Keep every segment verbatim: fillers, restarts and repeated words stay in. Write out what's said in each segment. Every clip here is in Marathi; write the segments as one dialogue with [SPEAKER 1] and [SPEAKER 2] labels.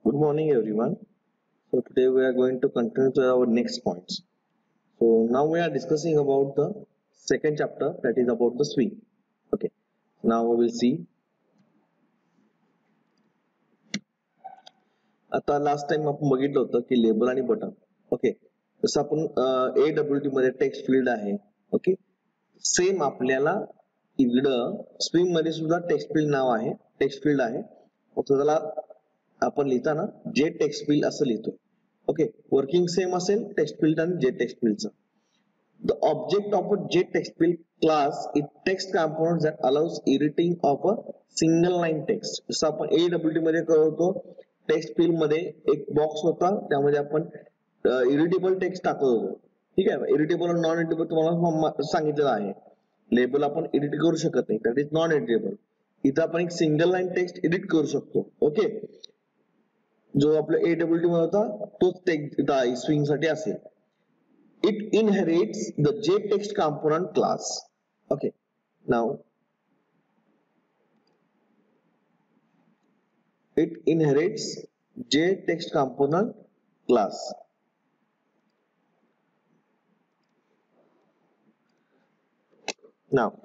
[SPEAKER 1] Good morning, everyone. So today we are going to continue to our next points. So now we are discussing about the second chapter, that is about the swing. Okay. Now we will see. आता लास्ट टाइम आपण बघितलं होतं की लेबल आणि बटन. ओके. जसं आपण ए डब्ल्यू टी मध्ये टेक्स्ट फील्ड आहे. ओके. सेम आपल्याला इकडं स्विंग मध्ये सुद्धा टेक्स्ट फील्ड नाव आहे, टेक्स्ट फील्ड आहे. फक्त त्याला आपण लिहिताना जे टेक्स्ट फील्ड असं लिहितो. ओके. वर्किंग सेम असेल टेक्स्ट फील्ड आणि जे टेक्स्ट फील्डचं. The object of a JTextField class is text component that allows editing of a single line text. जसं आपण A W T मध्ये करतो, टेक्स्ट फील्ड मध्ये एक बॉक्स होता, त्यामध्ये आपण इरिटेबल टेक्स्ट टाकत होतो. ठीक आहे. इरिटेबल आणि नॉन एडिटेबल तुम्हाला सांगितलेलं आहे. लेबल आपण एडिट करू शकत नाही, दॅट इज नॉन एडिटेबल. इथं आपण एक सिंगल लाईन टेक्स्ट एडिट करू शकतो. ओके. जो आपला A W T मध्ये होता तोच टेक्स्ट स्विंग साठी असेल. It inherits the JText component class. Okay. Now, it inherits JText component class. Now,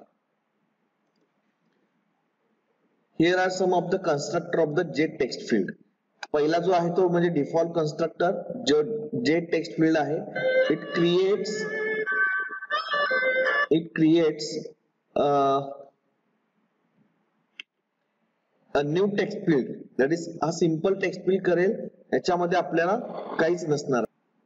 [SPEAKER 1] here are some of the constructor of the JText field. पहिला जो आहे तो म्हणजे डिफॉल्ट कन्स्ट्रक्टर जो जे टेक्स्ट फील्ड आहे. It creates it creates a new text field, that is हा सिंपल टेक्स्ट फील्ड करेल. याच्यामध्ये आपल्याला काहीच नसणार.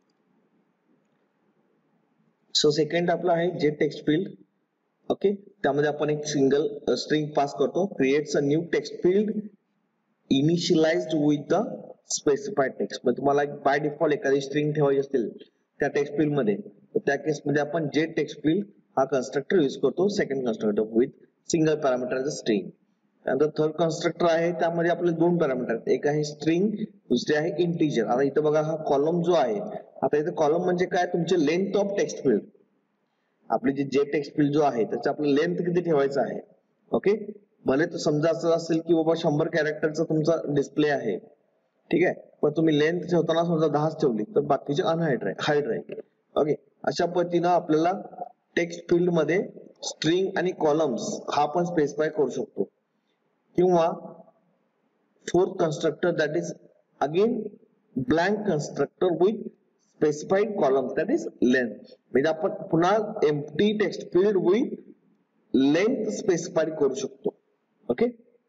[SPEAKER 1] सो सेकंड आपला आहे जे टेक्स्ट फील्ड. ओके. त्यामध्ये आपण एक सिंगल स्ट्रिंग पास करतो. Creates a new text field initialised with the specified text. म्हणजे तुम्हाला बाय डिफॉल्ट एखादी स्ट्रिंग ठेवायची असतील त्या टेक्स्ट फील्ड मध्ये, तर त्या केस मध्ये आपण जे टेक्स्ट फील्ड हा कन्स्ट्रक्टर यूज करतो. Second constructor with single parameter string. त्यानंतर थर्ड कन्स्ट्रक्टर आहे, त्यामध्ये आपले दोन पॅरामीटर, एक आहे स्ट्रिंग, दुसरे आहे इंटिजर. आता इथं बघा हा कॉलम जो आहे, आता इथं कॉलम म्हणजे काय, तुमचे लेंथ ऑफ टेक्स्ट फील्ड. आपली जे जे टेक्स्ट फील्ड जो आहे त्याचं आपलं लेंथ किती ठेवायचं आहे. ओके. भले तर समजा असं असेल की बाबा शंभर कॅरेक्टरचा तुमचा डिस्प्ले आहे. ठीक आहे. पण तुम्ही लेंथ ठेवताना समजा दहाच ठेवली तर बाकीचे अनहाईड हाईड राहील. ओके. अशा पद्धतीनं आपल्याला टेक्स्ट फील्ड मध्ये स्ट्रिंग आणि कॉलम्स हा पण स्पेसिफाय करू शकतो. किंवा fourth constructor that is again blank constructor with specified columns that is length. म्हणजे आपण पुन्हा empty text field with length specified करू शकतो. ओके.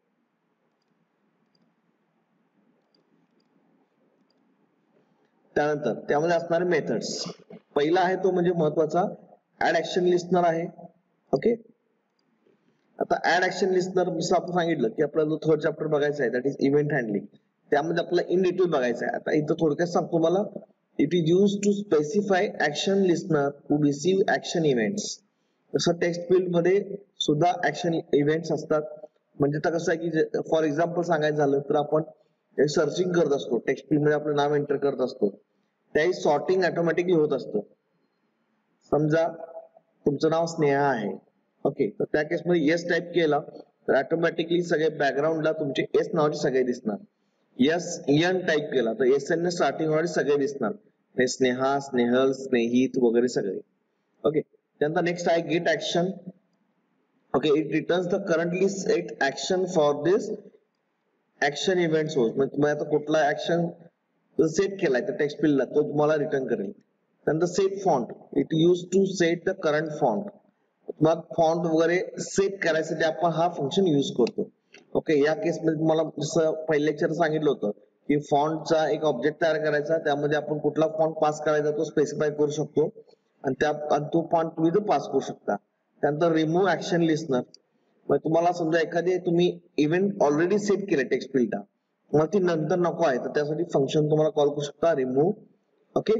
[SPEAKER 1] त्यानंतर त्यामध्ये असणारे मेथड्स, पहिला आहे तो म्हणजे महत्वाचा ऍड ऍक्शन लिस्नर आहे. ओके. आता ऍड ऍक्शन लिस्नर जसं आपण सांगितलं की आपला जो थर्ड चॅप्टर बघायचा आहे दॅट इज इव्हेंट हँडलिंग, त्यामध्ये आपल्याला इन डिटेल बघायचं आहे. आता इथं थोडक्यात सांगतो मला. It is use to specify action listener to receive action events. जसं टेक्स्ट फील्ड मध्ये सुद्धा ऍक्शन इव्हेंट्स असतात. म्हणजे आता कसं आहे की फॉर एक्झाम्पल सांगायचं झालं तर आपण सर्चिंग करत असतो, टेक्स्ट फील्ड मध्ये आपलं नाव एंटर करत असतो, त्याही सॉर्टिंग ऑटोमॅटिकली होत असतं. समजा तुमचं नाव स्नेहा आहे. ओके. तर त्या केसमध्ये येस टाईप केला तर ऑटोमॅटिकली सगळे बॅकग्राऊंडला तुमचे एस नावाचे सगळे दिसणार. यस एन टाईप केला तर एस एन ने स्टार्टिंग वाले सगळे दिसणार. स्नेहा, स्नेहल, स्नेहित वगैरे सगळे. ओके. त्यानंतर नेक्स्ट आहे get action. Okay. It returns the currently set action for this action event source. म्हणजे तुम्ही आता कुठला ऍक्शन सेट केलाय तर टेक्स्ट फील्डला तो तुम्हाला रिटर्न करेल. त्यानंतर set font. It use to set the current font. मग फॉन्ट वगैरे सेट करायसाठी आपण हा फंक्शन यूज करतो. ओके. या केसमध्ये तुम्हाला जसं पहिल्या लेक्चर सांगितलं होतं की फॉन्टचा एक ऑब्जेक्ट तयार करायचा, त्यामध्ये आपण कुठला फॉन्ट पास करायचा तो स्पेसिफाय करू शकतो आणि त्या तो फॉन्ट तुम्ही तो पास करू शकता. त्यानंतर रिमूव्ह ऍक्शन लिस्नर. मग तुम्हाला समजा एखादी तुम्ही इव्हेंट ऑलरेडी सेट केले टेक्स्ट फील्डला, मग ती नंतर नको आहे तर त्यासाठी फंक्शन तुम्हाला कॉल करू शकता रिमूव्ह. ओके.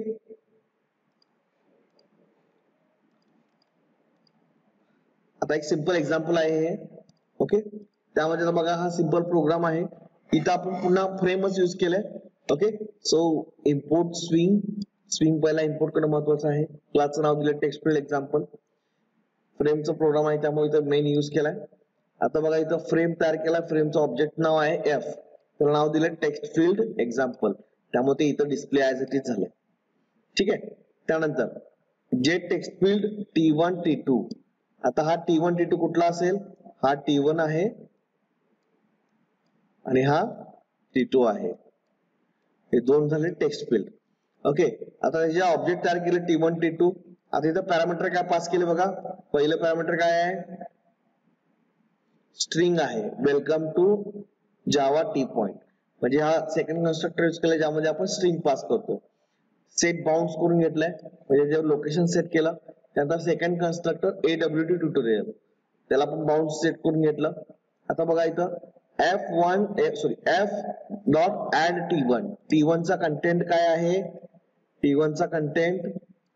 [SPEAKER 1] आता एक सिंपल एक्झाम्पल आहे हे. ओके. त्यामध्ये बघा हा सिंपल प्रोग्राम आहे. इथं आपण पुन्हा फ्रेमच यूज केलाय. Okay. So import swing. Swing पहिला इम्पोर्ट करणं महत्वाचं आहे. क्लासचं नाव दिलं टेक्स्ट फील्ड एक्झाम्पल. फ्रेमचा प्रोग्राम आहे त्यामुळे इथं मेन यूज केलाय. आता बघा इथं फ्रेम तयार केला, फ्रेमचं ऑब्जेक्ट नाव आहे एफ. त्याला नाव दिलं टेक्स्ट फील्ड एक्झाम्पल, त्यामुळे ते इथं डिस्प्ले ऍज इट इज झालं. ठीक आहे. त्यानंतर जे text field T one T two, आता हा टी वन टी टू कुठला असेल, हा टी वन आहे आणि हा टी टू आहे. हे दोन झाले टेक्स्ट फील्ड. ओके. आता जे ऑब्जेक्ट तयार केले टी वन टी टू, आता इथं पॅरामीटर काय पास केले बघा. पहिलं पॅरामीटर काय आहे, स्ट्रिंग आहे, welcome to Java T point. म्हणजे हा सेकंड कन्स्ट्रक्टर यूज केला ज्यामध्ये आपण स्ट्रिंग पास करतो. सेट बाउंड्स करून घेतलाय, म्हणजे जे लोकेशन सेट केलं. त्यानंतर सेकंड कन्स्ट्रक्टर एडब्ल्यूटी ट्युटोरियल, त्याला आपण बाउंड सेट करून घेतलं. आता बघा इथं F one sorry F dot add T one, T one चा कंटेंट काय आहे, टी वन चा content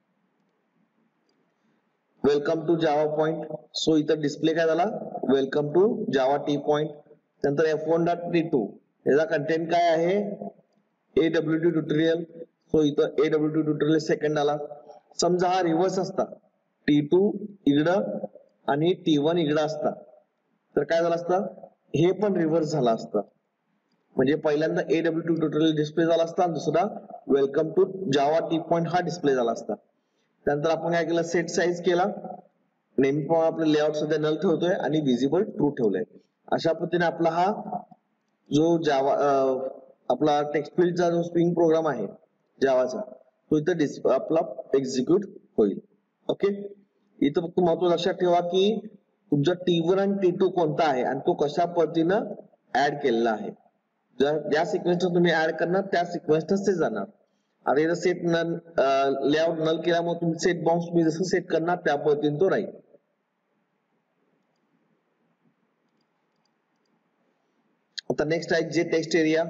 [SPEAKER 1] welcome to Java point. So इथं डिस्प्ले काय झाला, welcome to Java T point. त्यानंतर F one dot T two, याचा कंटेंट काय आहे, एडब्ल्यूटी ट्युटोरियल. सो इथं एडब्ल्यूटी ट्युटोरियल सेकंड आला. समजा हा रिव्हर्स असता, टी टू इकडं आणि टी वन इकडं असता, तर काय झालं असतं, हे पण रिव्हर्स झाला असता. म्हणजे पहिल्यांदा एडब्ल्यूटी ट्युटोरियल डिस्प्ले झाला असता आणि दुसरा welcome to Java T point हा डिस्प्ले झाला असता. त्यानंतर आपण काय केलं, सेट साईज केला. नेहमी पण आपलं लेआउट सध्या नल ठेवतोय आणि विजिबल ट्रू ठेवलंय. अशा पद्धतीने आपला हा जो जावा आपला टेक्स्ट फील्डचा जो स्ट्रिंग प्रोग्राम आहे जावाचा, तो इथं आपला एक्झिक्यूट होईल. ओके. इथं फक्त महत्व लक्षात ठेवा की तुमचा टी वन आणि टी टू कोणता आहे आणि तो कशा पद्धतीनं ऍड केलेला आहे. जर ज्या सिक्वेन्सनं तुम्ही ऍड करणार त्या सिक्वेन्सनच ते जाणार. आता इथं सेट नल लेआउट नल केल्यामुळे तुम्ही सेट बाउंड्स तुम्ही जसं सेट करणार त्या पद्धतीने तो राहील. आता नेक्स्ट आहे जे text area.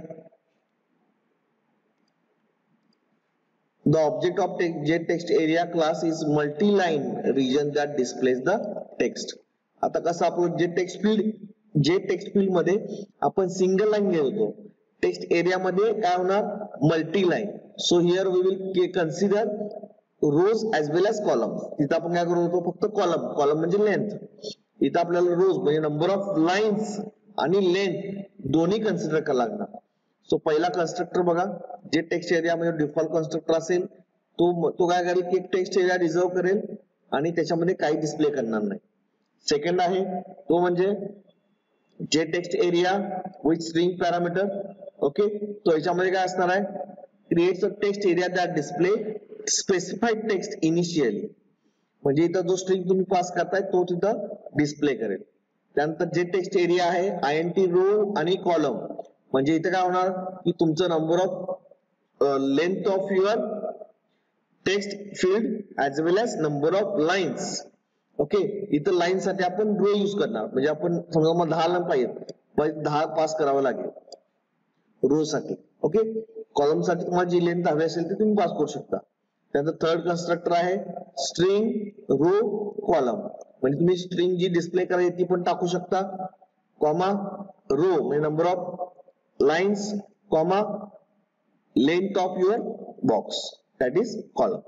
[SPEAKER 1] The object of JText area class is multi-line region that displays the text. आता कसं आपण जे टेक्स्ट फील्ड जे टेक्स्ट फील्ड मध्ये आपण सिंगल लाईन घेत होतो, टेक्स्ट एरिया मध्ये काय होणार, multi line. So here we will consider rows as well as column. तिथं आपण काय करत होतो, फक्त कॉलम, कॉलम म्हणजे लेंथ. इथं आपल्याला रोज म्हणजे नंबर ऑफ लाईन्स आणि लेंथ दोन्ही कन्सिडर करायला लागणार. सो पहिला कन्स्ट्रक्टर बघा, जे टेक्स्ट एरिया मध्ये डिफॉल्ट कन्स्ट्रक्टर असेल तो तो काय करेल की टेक्स्ट एरिया रिझर्व करेल आणि त्याच्यामध्ये काही डिस्प्ले करणार नाही. सेकंड आहे तो म्हणजे जे text area with string parameter. Okay. तो याच्यामध्ये काय असणार आहे, creates a text area that display specified text initially. म्हणजे इथं जो स्ट्रिंग तुम्ही पास करताय तो तिथं डिस्प्ले करेल. त्यानंतर जे टेक्स्ट एरिया आहे आय एन टी रो आणि कॉलम, म्हणजे इथे काय होणार की तुमचं number of length of your text field as well as number of lines. Okay. इथं लाईन साठी आपण रो यूज करणार, म्हणजे आपण समजा मला दहा लाईन पाहिजे, दहा पास करावं लागेल रो साठी. ओके. कॉलम साठी तुम्हाला जी लेंथ हवी असेल ती तुम्ही पास करू शकता. त्यानंतर थर्ड कन्स्ट्रक्टर आहे स्ट्रिंग रो कॉलम, म्हणजे तुम्ही स्ट्रिंग जी डिस्प्ले करायची ती पण टाकू शकता, कॉमा रो म्हणजे number of lines comma length of your box, that is column.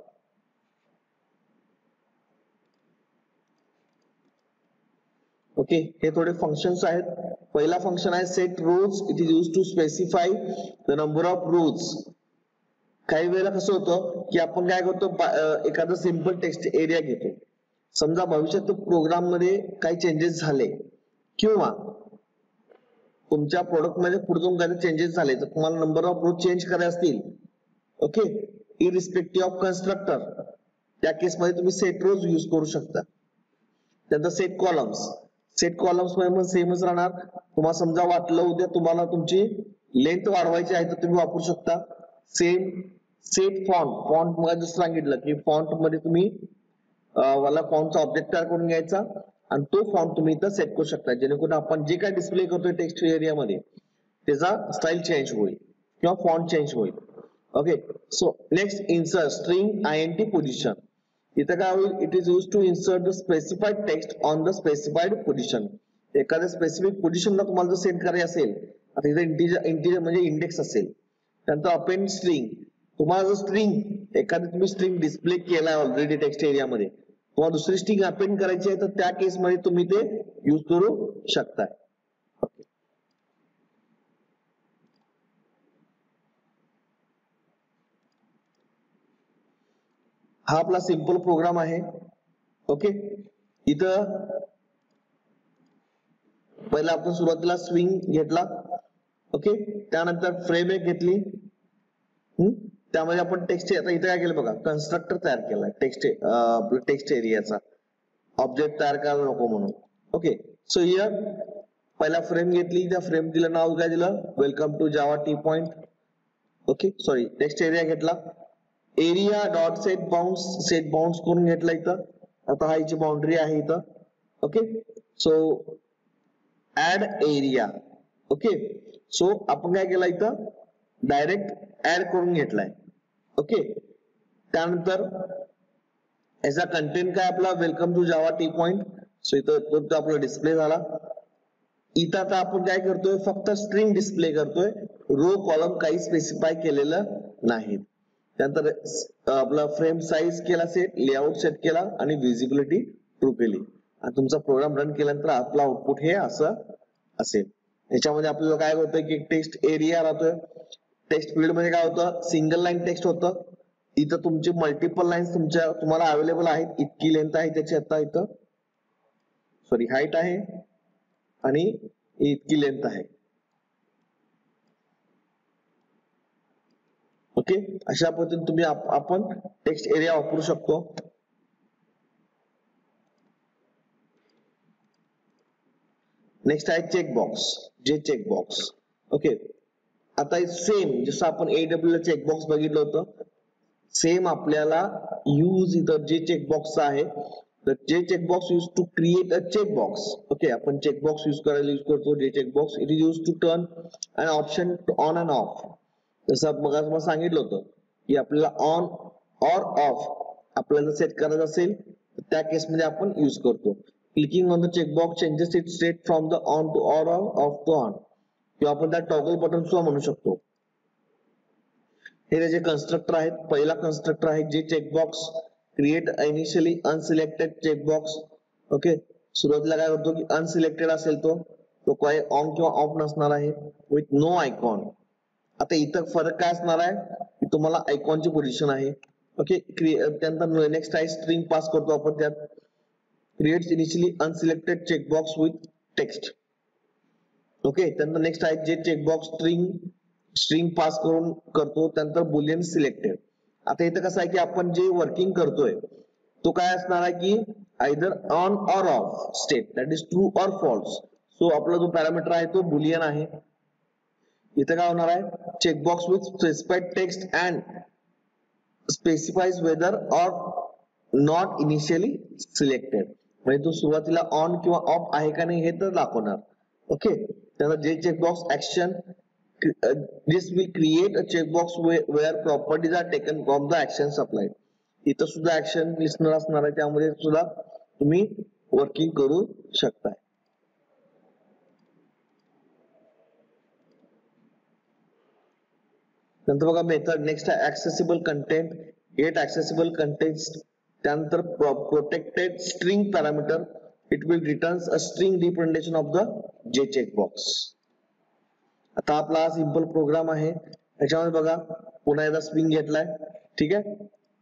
[SPEAKER 1] Okay. हे थोडे फंक्शन्स आहेत. पहिला फंक्शन आहे set rows. It is use to specify the number of rows. काही वेळेला कसं होतं की आपण काय करतो, एखादं सिंपल टेक्स्ट एरिया घेतो. समजा भविष्यात प्रोग्राम मध्ये काही चेंजेस झाले किंवा तुमच्या प्रोडक्ट मध्ये पुढे काही चेंजेस झाले तर तुम्हाला नंबर ऑफ रोज चेंज करायचे असतील, ओके, इरिस्पेक्टिव्ह ऑफ कन्स्ट्रक्टर, त्या केस मध्ये तुम्ही सेट रोज यूज करू शकता. त्यानंतर सेट कॉलम्स. सेट कॉलम्स मध्ये पण सेमच राहणार. तुम्हाला समजा वाटलं उद्या तुम्हाला तुमची लेंथ वाढवायची आहे तर तुम्ही वापरू शकता. Same set font. फॉन्ट मध्ये जसं सांगितलं की फॉन्ट मध्ये तुम्ही वाला फॉन्टचा ऑब्जेक्ट तयार करून घ्यायचा आणि तो फॉन्ट तुम्ही इथं सेट करू शकता, जेणेकरून आपण जे काय डिस्प्ले करतोय टेक्स्ट एरिया मध्ये त्याचा स्टाईल चेंज होईल किंवा फॉन्ट चेंज होईल. Okay. So next insert string I N T position. इथं काय होईल, it is use to insert the specified text on the specified position. एखाद्या स्पेसिफिक पोझिशनला तुम्हाला जर सेट करायचे असेल, आता इथं इंटिजर इंटिजर म्हणजे इंडेक्स असेल. त्यानंतर अपेंड स्ट्रिंग. तुम्हाला जर स्ट्रिंग एखादी तुम्ही स्ट्रिंग डिस्प्ले केलाय ऑलरेडी टेक्स्ट एरियामध्ये, तुम्हाला दुसरी स्ट्रिंग अपेंड करायची आहे तर त्या केसमध्ये तुम्ही ते यूज करू शकताय. हा आपला सिंपल प्रोग्राम आहे. ओके, इथं पहिला आपण सुरुवातीला स्विंग घेतला. ओके, त्यानंतर फ्रेम एक घेतली. त्यामध्ये आपण टेक्स्ट, आता इथे काय केलं बघा, कन्स्ट्रक्टर तयार केलाय टेक्स्ट आपलं टेक्स्ट एरियाचा, ऑब्जेक्ट तयार करायला नको म्हणून. ओके, सो हियर पहिला फ्रेम घेतली, त्या फ्रेम दिलं नाव काय दिलं, welcome to Java T point. Okay, sorry, text area घेतला, area dot set bounds set bounds करून घेतला इथं. आता हा याची बाउंड्री आहे इथं. Okay, so add area. Okay, so आपण काय केलं इथं डायरेक्ट ऍड करून घेतलाय. ओके, त्यानंतर याचा कंटेंट काय आपला, welcome to Java T point. So इथं तो आपला डिस्प्ले झाला. इथं आता आपण काय करतोय, फक्त स्ट्रिंग डिस्प्ले करतोय, रो कॉलम काही स्पेसिफाय केलेलं नाही. त्यानंतर आपला फ्रेम साईज केला सेट, लेआउट सेट केला आणि विजिबिलिटी ट्रू केली. आणि तुमचा प्रोग्राम रन केल्यानंतर आपला आउटपुट हे असं असेल. याच्यामध्ये आपल्याला काय होतं की टेक्स्ट एरिया राहतोय. टेक्स्ट फील्ड मध्ये काय होतं, सिंगल लाईन टेक्स्ट होतं. इथं तुमचे मल्टिपल लाईन्स तुमच्या तुम्हाला अवेलेबल आहेत. इतकी लेंथ आहे त्याची, आता इथं सॉरी हाईट आहे आणि इतकी लेंथ आहे. ओके, अशा पद्धतीने तुम्ही आपण टेक्स्ट एरिया वापरू शकतो. नेक्स्ट आहे चेकबॉक्स, जे चेकबॉक्स. ओके, आता सेम जसं आपण एडब्ल्यू ला चेकबॉक्स बघितलं होतं, सेम आपल्याला यूज इथं जे चेकबॉक्स आहे, तर J checkbox use to create a checkbox. Okay, आपण चेकबॉक्स यूज करायला यूज करतो J checkbox. It is use to turn an option on and off. जसं मग मला सांगितलं होतं की आपल्याला ऑन ऑर ऑफ आपल्याला सेट करायचं असेल तर त्या केसमध्ये आपण यूज करतो. Clicking on the checkbox changes it state from the on to or off to on, किंवा आपण त्या टॉगल बटन सुद्धा म्हणू शकतो. हे त्याचे कन्स्ट्रक्टर आहेत. पहिला कन्स्ट्रक्टर आहे J checkbox, create initially unselected checkbox. Okay, सुरुवातीला काय करतो की अनसिलेक्टेड असेल तो तो काय ऑन किंवा ऑफ नसणार आहे, विथ नो आयकॉन. आता इथं फरक काय असणार आहे की तुम्हाला आयकॉनची पोझिशन आहे. ओके, त्यानंतर नेक्स्ट आहे स्ट्रिंग पास करतो आपण त्यात, creates initially unselected checkbox with text. Okay, त्यानंतर नेक्स्ट आहे J checkbox string string pass करून करतो, त्यानंतर बुलियन सिलेक्टेड. आता इथं कसं आहे की आपण जे वर्किंग करतोय तो काय असणार आहे की either on or off state, that is true or false. So आपला जो पॅरामीटर आहे तो बुलियन आहे. इथं काय होणार आहे, checkbox with specified text and specifies whether or not initially selected, म्हणजे तो सुरुवातीला ऑन किंवा ऑफ आहे का नाही हे तर दाखवणार. ओके, त्याला J checkbox action this will create a checkbox where, where properties are taken from the actions applied. इथं सुद्धा ऍक्शन लिस्नर असणार आहे, त्यामध्ये सुद्धा तुम्ही वर्किंग करू शकताय. नंतर बघा मेथड, नेक्स्ट आहे accessible content, get accessible content. त्यानंतर protected string parameter, it will returns a string representation of the J checkbox. आता आपला हा सिंपल प्रोग्राम आहे. त्याच्यामध्ये बघा पुन्हा एकदा स्विंग घेतलाय. ठीक आहे,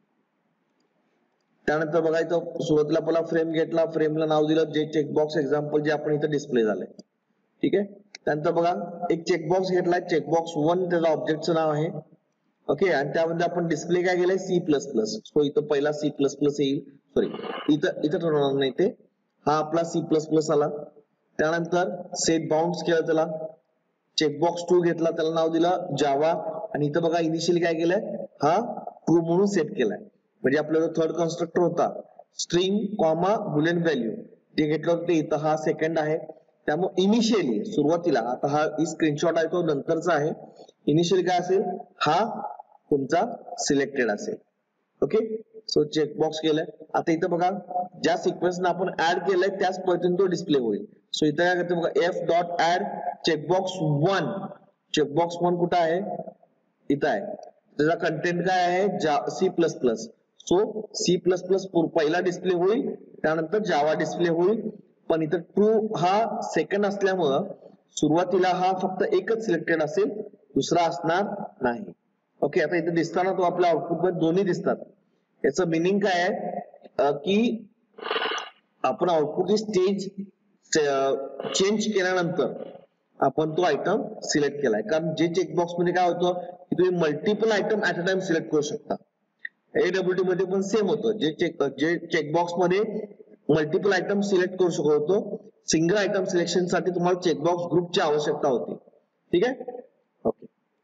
[SPEAKER 1] त्यानंतर बघा इथं सुरुवातीला आपला फ्रेम घेतला, फ्रेमला नाव दिलं जे चेकबॉक्स एक्झाम्पल, जे आपण इथं डिस्प्ले झालंय. ठीक आहे, त्यानंतर बघा एक चेकबॉक्स घेतलाय, चेकबॉक्स वन त्याचं ऑब्जेक्टचं नाव आहे. ओके, आणि त्यामध्ये आपण डिस्प्ले काय केलंय, सी प्लस प्लस. सो इथं पहिला सी प्लस प्लस येईल, सॉरी इथं इथं ठरवणार नाही ते, हा आपला सी प्लस प्लस आला. त्यानंतर सेट बाउंड्स केला, त्याला चेकबॉक्स टू घेतला, त्याला नाव दिलं जावा, आणि इथं बघा इनिशियली काय केलंय, हा ट्रू म्हणून सेट केलाय. म्हणजे आपला जो थर्ड कन्स्ट्रक्टर होता स्ट्रिंग कॉमा बुलियन व्हॅल्यू जे घेतलं होतं ते इथं हा सेकंड आहे. त्यामुळे इनिशियली सुरुवातीला, आता हा स्क्रीनशॉट आहे तो नंतरचा आहे, इनिशियली काय असेल, हा तुमचा सिलेक्टेड असेल. ओके, सो चेकबॉक्स केलाय. आता इथं बघा ज्या सिक्वेन्सने आपण ऍड केलंय त्याच पद्धतीने तो डिस्प्ले होईल. सो इथं काय करते बघा, F dot add checkbox one. Checkbox one कुठं आहे, इथं आहे. त्याचा कंटेंट काय आहे, C plus plus. So C plus plus पहिला डिस्प्ले होईल, त्यानंतर जावा डिस्प्ले होईल. पण इथं ट्रू हा सेकंड असल्यामुळं सुरुवातीला हा फक्त एकच सिलेक्टेड असेल, दुसरा असणार नाही. ओके, आता इथे दिसताना तो आपल्या आउटपुट मध्ये दोन्ही दिसतात. याचं मिनिंग काय आहे की आपण आउटपुट स्टेज चेंज केल्यानंतर आपण तो आयटम सिलेक्ट केलाय. कारण जे चेकबॉक्स मध्ये काय होतं की तुम्ही multiple item at a time select करू शकता. एडब्ल्यूटी मध्ये पण सेम होतं. जे चेक जे चेकबॉक्स मध्ये मल्टिपल आयटम सिलेक्ट करू शकत होतो, सिंगल आयटम सिलेक्शन साठी तुम्हाला चेकबॉक्स ग्रुपची आवश्यकता होती. ठीक आहे. ओके.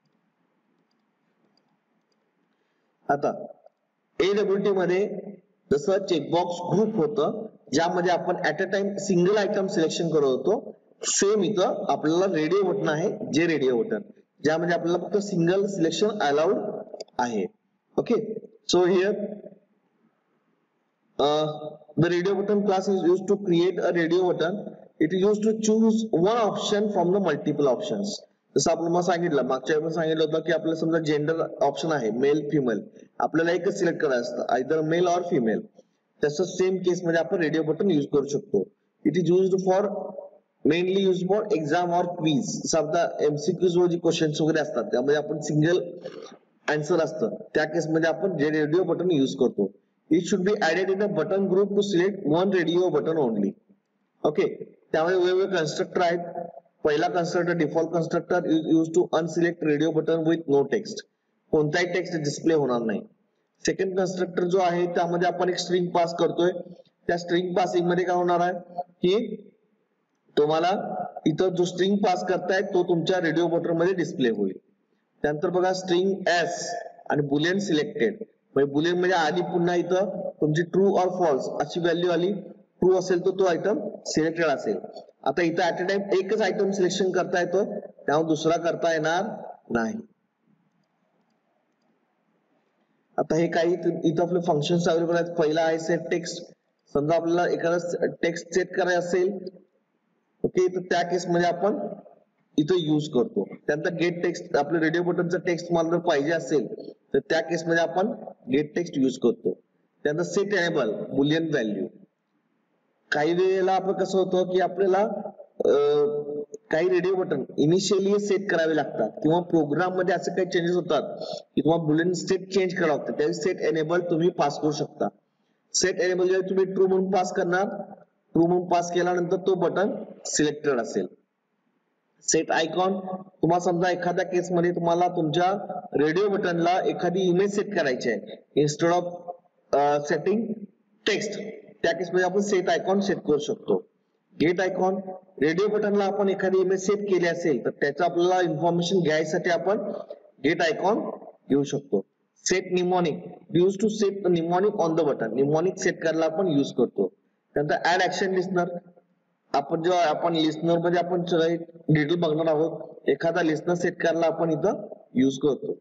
[SPEAKER 1] आता एडब्ल्यूटी मध्ये जसं चेकबॉक्स ग्रुप होतं ज्यामध्ये आपण at a time single item selection करत होतो, सेम इथं आपल्याला रेडिओ बटन आहे, जे रेडिओ बटन ज्यामध्ये आपल्याला फक्त सिंगल सिलेक्शन अलाउड आहे. Okay. So here the radio button class is used to create a radio button. It is used to choose one option from the multiple options. जसं आपण मग सांगितलं, मागच्या वेळेस सांगितलं होतं की आपल्याला समजा जेंडर ऑप्शन आहे, मेल फिमेल, आपल्याला एकच सिलेक्ट करायचं असतं, आयदर मेल ऑर फिमेल. तसं सेम केस मध्ये आपण रेडिओ बटन यूज करू शकतो. It is used for mainly use for exam or quiz. समजा एमसीक्यूज वर जे क्वेश्चन्स वगैरे असतात त्यामध्ये आपण सिंगल आन्सर असतं, त्या केस मध्ये आपण जे रेडिओ बटन यूज करतो. It should be added in a button group to select one radio button only. Okay. त्यामध्ये वेगवेगळे कन्स्ट्रक्टर आहेत. पहिला constructor default constructor use to unselect radio button with no text. कोणताही टेक्स्ट डिस्प्ले होणार नाही. सेकंड कन्स्ट्रक्टर जो आहे त्यामध्ये आपण एक स्ट्रिंग पास करतोय. त्या स्ट्रिंग पासिंग मध्ये काय होणार आहे की तुम्हाला इथं जो स्ट्रिंग पास करताय तो तुमच्या रेडिओ बटन मध्ये डिस्प्ले होईल. त्यानंतर बघा स्ट्रिंग एस आणि बुलियन सिलेक्टेड. म्हणजे बुलियन म्हणजे आधी पुन्हा इथं तुमची ट्रू ऑर फॉल्स अशी व्हॅल्यू आली. ट्रू असेल तर तो आयटम सिलेक्टेड असेल. आता इथं ऍट अ टाइम एकच आयटम सिलेक्शन करता येतो, त्यामुळे दुसरा करता येणार नाही. आता हे काही इथं आपले फंक्शन्स अवेलेबल आहेत. पहिला आहे सेट टेक्स्ट. समजा आपल्याला एखादा टेक्स्ट सेट करायचं असेल, ओके, तर त्या केस मध्ये आपण इथं यूज करतो. त्यानंतर गेट टेक्स्ट, आपल्या रेडिओ बटनचा टेक्स्ट मला जर पाहिजे असेल तर त्या केस मध्ये आपण गेट टेक्स्ट यूज करतो. त्यानंतर सेट एनेबल बुलियन व्हॅल्यू. काही वेळेला आपण कसं होतं की आपल्याला काही रेडिओ बटन इनिशियली सेट करावे लागतात किंवा प्रोग्राम मध्ये असे काही चेंजेस होतात की तुम्हाला बुलियन स्टेट चेंज करावं लागतं, त्यावेळी सेट एनेबल तुम्ही पास करू शकता. सेट एनेबल जेव्हा तुम्ही ट्रू म्हणून पास करणार, ट्रू म्हणून पास केल्यानंतर तो बटन सिलेक्टेड असेल. सेट आयकॉन, तुम्हाला समजा एखाद्या केस मध्ये तुम्हाला तुमच्या रेडिओ बटनला एखादी इमेज सेट करायची आहे, इन्स्टेड ऑफ सेटिंग टेक्स्ट, त्या केस मध्ये आपण सेट आयकॉन सेट करू शकतो. गेट आयकॉन, रेडिओ बटनला आपण एखादी इमेज सेट केली असेल तर त्याचं आपल्याला इन्फॉर्मेशन घ्यायसाठी आपण गेट आयकॉन घेऊ शकतो. Set mnemonic, use to set mnemonic on the button. Mnemonic set करायला आपण यूज करतो. त्यानंतर ऍड ऍक्शन लिस्नर, आपण जेव्हा आपण लिस्नर मध्ये आपण डिटेल बघणार आहोत, एखादा लिस्नर सेट करायला आपण इथं यूज करतो.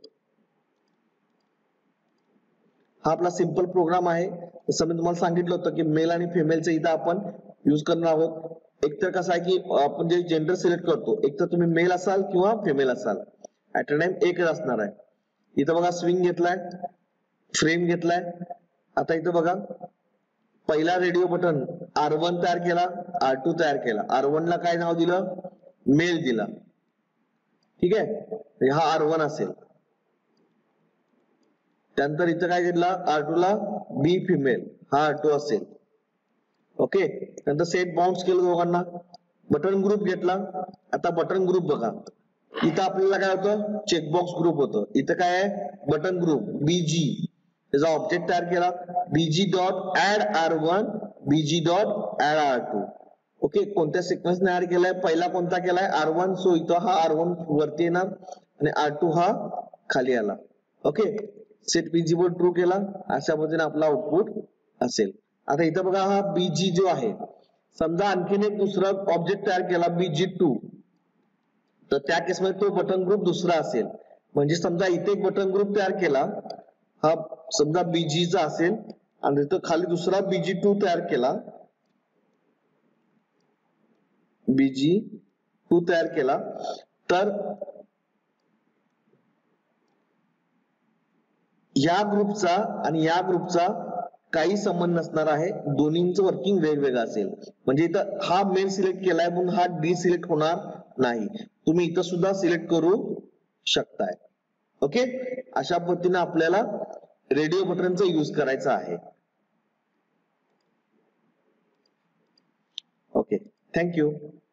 [SPEAKER 1] हा आपला सिंपल प्रोग्राम आहे. जसं मी तुम्हाला सांगितलं होतं की मेल आणि फिमेलचं इथं आपण यूज करणार आहोत. एक तर कसं आहे की आपण जे जेंडर सिलेक्ट करतो, एक तर तुम्ही मेल असाल किंवा फिमेल असाल, ऍट अ टाइम एकच असणार आहे. इथं बघा स्विंग घेतलाय, फ्रेम घेतलाय. आता इथं बघा पहिला रेडिओ बटन आर वन तयार केला, आर टू तयार केला. आर वन ला काय नाव दिलं, मेल दिला. ठीक आहे, हा आर वन असेल. त्यानंतर इथं काय घेतला, आर टू ला बी फिमेल, हा आर टू असेल. ओके. त्यानंतर सेट बाउन्स केलं दोघांना. बटन ग्रुप घेतला. आता बटन ग्रुप बघा, इथं आपल्याला काय होतं, चेकबॉक्स ग्रुप होतं. इथं काय आहे, बटन ग्रुप बीजी, त्याचा ऑब्जेक्ट तयार केला, BG dot add R one, BG dot add R two. Okay. कोणत्या सिक्वेन्सने ऍड केलाय, पहिला कोणता केलाय, आर वन. सो इथं हा आर वन वरती येणार आणि आर टू हा खाली आला. ओके. सेट बीजी वर ट्रू केला, अशा पद्धतीने आपला आउटपुट असेल. आता इथं बघा हा बीजी जो आहे, समजा आणखीन एक दुसरा ऑब्जेक्ट तयार केला बीजी टू, तर त्या केसमध्ये तो बटन ग्रुप दुसरा असेल. म्हणजे समजा इथे एक बटन ग्रुप तयार केला, हा समजा बीजीचा असेल आणि इथं खाली दुसरा बीजी टू तयार केला, बीजी टू तयार केला, तर या ग्रुपचा आणि या ग्रुपचा काही संबंध नसणार आहे. दोन्हींचं वर्किंग वेगवेगळं असेल. म्हणजे इथं हा मेल सिलेक्ट केलाय म्हणून हा डी सिलेक्ट होणार नाही. तुम्ही इथं सुद्धा सिलेक्ट करू शकताय. ओके. अशा पद्धतीने आपल्याला रेडिओ बटनचा यूज करायचा आहे. Okay, thank you.